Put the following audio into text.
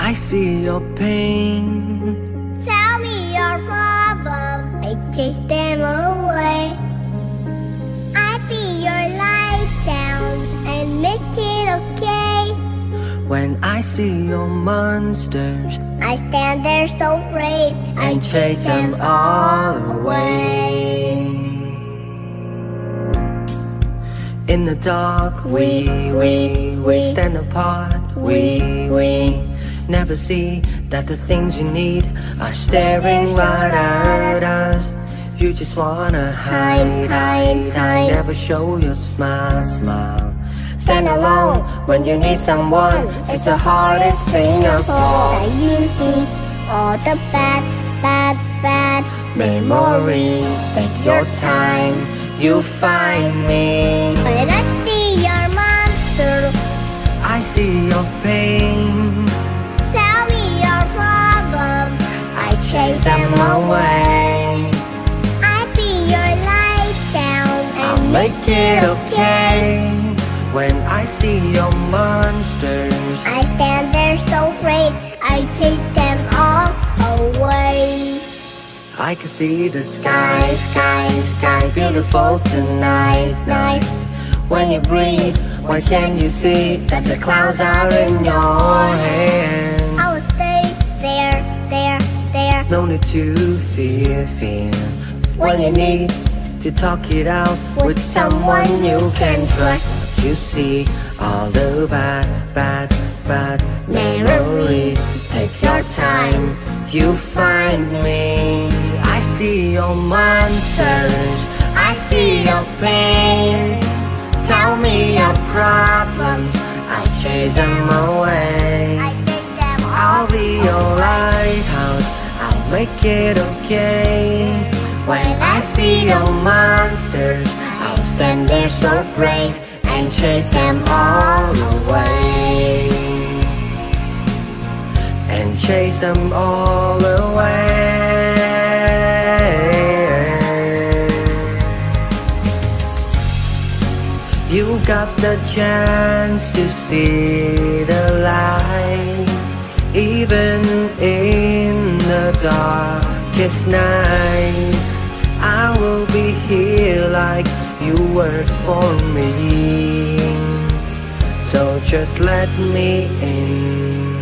I see your pain. Tell me your problem, I chase them away. I be your light down and make it okay. When I see your monsters, I stand there so brave and chase them all away. In the dark, we stand apart. We never see that the things you need are staring right at us. You just wanna hide. Never show your smile. Stand alone when you need someone. It's the hardest thing of all. You see all the bad memories. Take your time, you'll find me. When I see your monster, I see your pain. tell me your problem, I chase them away. I be your light down I'll and make it okay. When I see your monsters, I stand there so brave, I chase them all away. I can see the sky, beautiful tonight. When you breathe, why can't you see that the clouds are in your hand? I will stay there. No need to fear. When you need to talk it out with someone you can trust, you see all the bad memories. Take your time, you find me. I see your monsters, I see your pain. Tell me your problems, I chase them away. I'll be your lighthouse, I'll make it okay. When I see your monsters, I'll stand there so brave and chase them all away. And chase them all away. You got the chance to see the light, even in the darkest night. I will be here like you were for me. So just let me in.